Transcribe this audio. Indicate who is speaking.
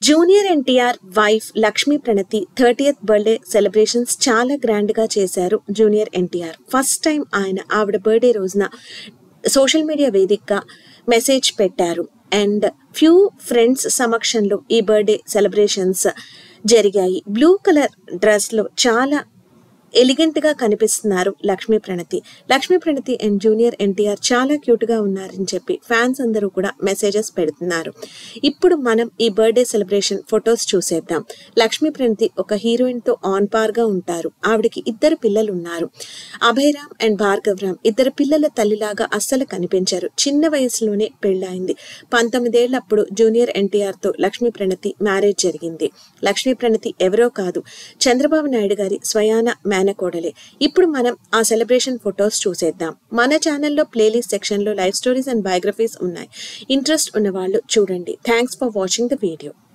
Speaker 1: Junior NTR wife Lakshmi Pranathi 30th birthday celebrations చాలా grand గా చేశారు జూనియర్ ఎన్టీఆర్. ఫస్ట్ టైం ఆవిడ బర్త్డే రోజున సోషల్ మీడియా వేదికగా మెసేజ్ పెట్టారు. అండ్ ఫ్యూ ఫ్రెండ్స్ సమక్షంలో ఈ బర్త్డే సెలబ్రేషన్స్ జరిగాయి. బ్లూ కలర్ డ్రెస్ లో చాలా ఎలిగెంట్ గా కనిపిస్తున్నారు లక్ష్మీ ప్రణతి అండ్ జూనియర్ ఎన్టీఆర్ చాలా క్యూట్ గా ఉన్నారని చెప్పి ఫ్యాన్స్ అందరూ కూడా మెసేజెస్ పెడుతున్నారు. ఇప్పుడు మనం ఈ బర్త్డే సెలబ్రేషన్ ఫొటోస్ చూసేద్దాం. లక్ష్మీ ప్రణతి ఒక హీరోయిన్ తో ఆన్ పార్ గా ఉంటారు. ఆవిడకి 2 పిల్లలు ఉన్నారు. అభయరామ్ అండ్ భార్గవరామ్ 2 పిల్లల తల్లిలాగా అస్సలు కనిపించారు. చిన్న వయసులోనే పెళ్ళైంది. 19 ఏళ్లప్పుడు జూనియర్ ఎన్టీఆర్ తో లక్ష్మీ ప్రణతి మ్యారేజ్ జరిగింది. లక్ష్మీ ప్రణతి ఎవరో కాదు, చంద్రబాబు నాయుడు గారి స్వయాన మేనకోడలే. ఇప్పుడు మనం ఆ సెలబ్రేషన్ ఫొటోస్ చూసేద్దాం. మన ఛానల్లో ప్లేలిస్ట్ సెక్షన్ లో లైఫ్ స్టోరీస్ అండ్ బయోగ్రఫీస్ ఉన్నాయి. ఇంట్రెస్ట్ ఉన్న వాళ్ళు చూడండి. Thanks for watching the video.